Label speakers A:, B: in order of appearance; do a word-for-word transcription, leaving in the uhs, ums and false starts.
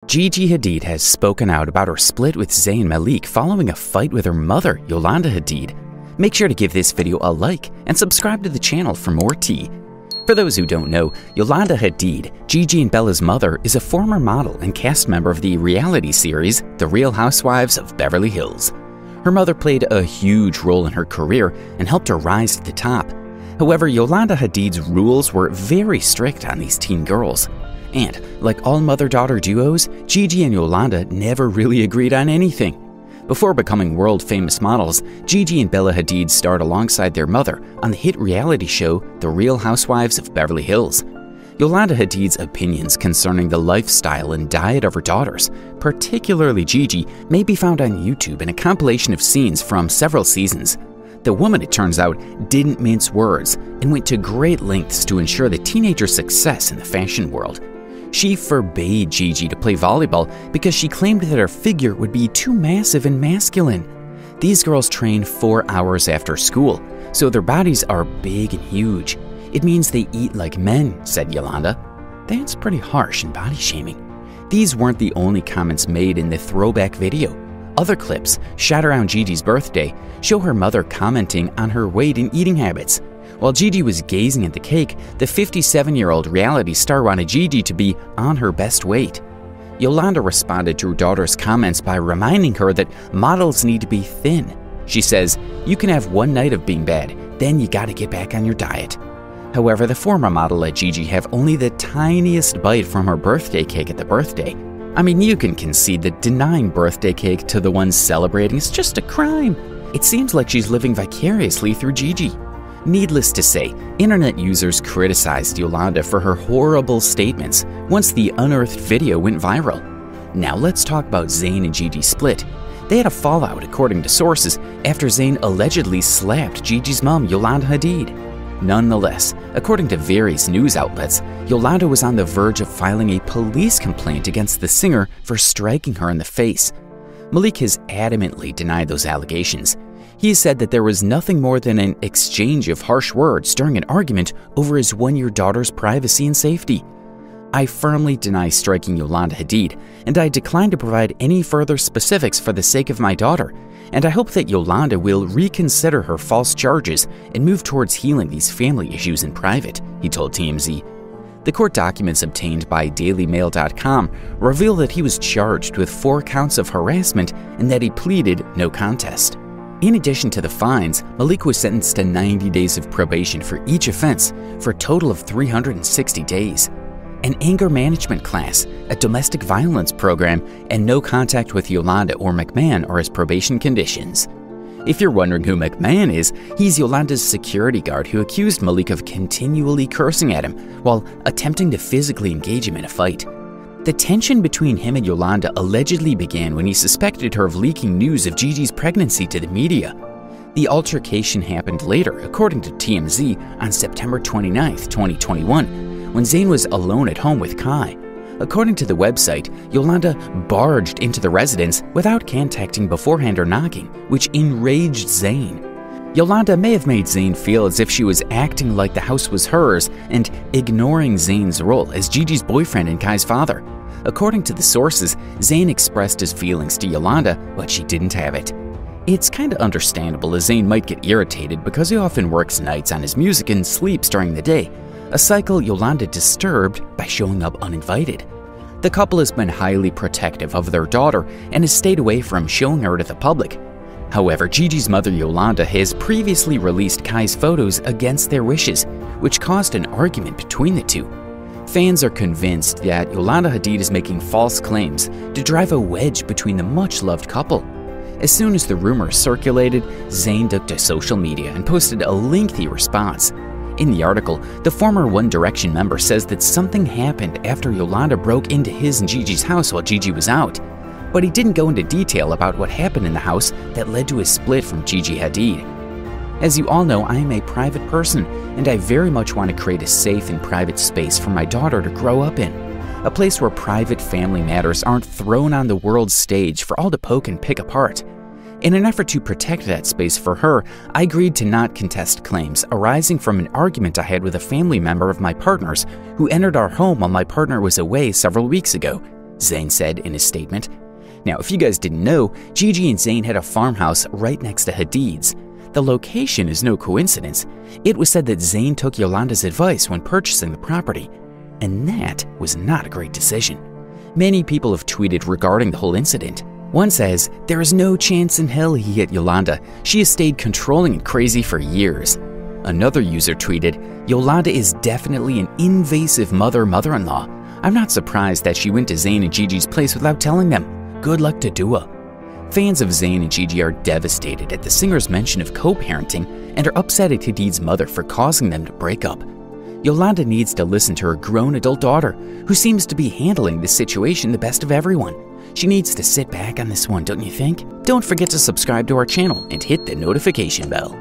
A: Gigi Hadid has spoken out about her split with Zayn Malik following a fight with her mother, Yolanda Hadid. Make sure to give this video a like and subscribe to the channel for more tea. For those who don't know, Yolanda Hadid, Gigi and Bella's mother, is a former model and cast member of the reality series The Real Housewives of Beverly Hills. Her mother played a huge role in her career and helped her rise to the top. However, Yolanda Hadid's rules were very strict on these teen girls. And, like all mother-daughter duos, Gigi and Yolanda never really agreed on anything. Before becoming world-famous models, Gigi and Bella Hadid starred alongside their mother on the hit reality show The Real Housewives of Beverly Hills. Yolanda Hadid's opinions concerning the lifestyle and diet of her daughters, particularly Gigi, may be found on YouTube in a compilation of scenes from several seasons. The woman, it turns out, didn't mince words and went to great lengths to ensure the teenager's success in the fashion world. She forbade Gigi to play volleyball because she claimed that her figure would be too massive and masculine. These girls train four hours after school, so their bodies are big and huge. It means they eat like men, said Yolanda. That's pretty harsh and body shaming. These weren't the only comments made in the throwback video. Other clips, shot around Gigi's birthday, show her mother commenting on her weight and eating habits. While Gigi was gazing at the cake, the fifty-seven-year-old reality star wanted Gigi to be on her best weight. Yolanda responded to her daughter's comments by reminding her that models need to be thin. She says, "You can have one night of being bad, then you gotta get back on your diet." However, the former model let Gigi have only the tiniest bite from her birthday cake at the birthday. I mean, you can concede that denying birthday cake to the ones celebrating is just a crime. It seems like she's living vicariously through Gigi. Needless to say, internet users criticized Yolanda for her horrible statements once the unearthed video went viral. Now let's talk about Zayn and Gigi's split. They had a fallout, according to sources, after Zayn allegedly slapped Gigi's mom, Yolanda Hadid. Nonetheless, according to various news outlets, Yolanda was on the verge of filing a police complaint against the singer for striking her in the face. Malik has adamantly denied those allegations. He said that there was nothing more than an exchange of harsh words during an argument over his one-year daughter's privacy and safety. "I firmly deny striking Yolanda Hadid, and I decline to provide any further specifics for the sake of my daughter, and I hope that Yolanda will reconsider her false charges and move towards healing these family issues in private," he told T M Z. The court documents obtained by Daily Mail dot com reveal that he was charged with four counts of harassment and that he pleaded no contest. In addition to the fines, Malik was sentenced to ninety days of probation for each offense, for a total of three hundred sixty days. An anger management class, a domestic violence program, and no contact with Yolanda or McMahon are his probation conditions. If you're wondering who McMahon is, he's Yolanda's security guard who accused Malik of continually cursing at him while attempting to physically engage him in a fight. The tension between him and Yolanda allegedly began when he suspected her of leaking news of Gigi's pregnancy to the media. The altercation happened later, according to T M Z, on September twenty-ninth, twenty twenty-one, when Zayn was alone at home with Kai. According to the website, Yolanda barged into the residence without contacting beforehand or knocking, which enraged Zayn. Yolanda may have made Zayn feel as if she was acting like the house was hers and ignoring Zayn's role as Gigi's boyfriend and Kai's father. According to the sources, Zayn expressed his feelings to Yolanda, but she didn't have it. It's kinda understandable as Zayn might get irritated because he often works nights on his music and sleeps during the day, a cycle Yolanda disturbed by showing up uninvited. The couple has been highly protective of their daughter and has stayed away from showing her to the public. However, Gigi's mother Yolanda has previously released Kai's photos against their wishes, which caused an argument between the two. Fans are convinced that Yolanda Hadid is making false claims to drive a wedge between the much-loved couple. As soon as the rumors circulated, Zayn took to social media and posted a lengthy response. In the article, the former One Direction member says that something happened after Yolanda broke into his and Gigi's house while Gigi was out. But he didn't go into detail about what happened in the house that led to his split from Gigi Hadid. "As you all know, I am a private person, and I very much want to create a safe and private space for my daughter to grow up in. A place where private family matters aren't thrown on the world stage for all to poke and pick apart. In an effort to protect that space for her, I agreed to not contest claims arising from an argument I had with a family member of my partner's who entered our home while my partner was away several weeks ago," Zayn said in his statement. Now, if you guys didn't know, Gigi and Zayn had a farmhouse right next to Hadid's. The location is no coincidence. It was said that Zayn took Yolanda's advice when purchasing the property, and that was not a great decision. Many people have tweeted regarding the whole incident. One says, "There is no chance in hell he hit Yolanda. She has stayed controlling and crazy for years." Another user tweeted, "Yolanda is definitely an invasive mother-mother-in-law. I'm not surprised that she went to Zayn and Gigi's place without telling them. Good luck to Dua." Fans of Zayn and Gigi are devastated at the singer's mention of co-parenting and are upset at Hadid's mother for causing them to break up. Yolanda needs to listen to her grown adult daughter, who seems to be handling this situation the best of everyone. She needs to sit back on this one, don't you think? Don't forget to subscribe to our channel and hit the notification bell.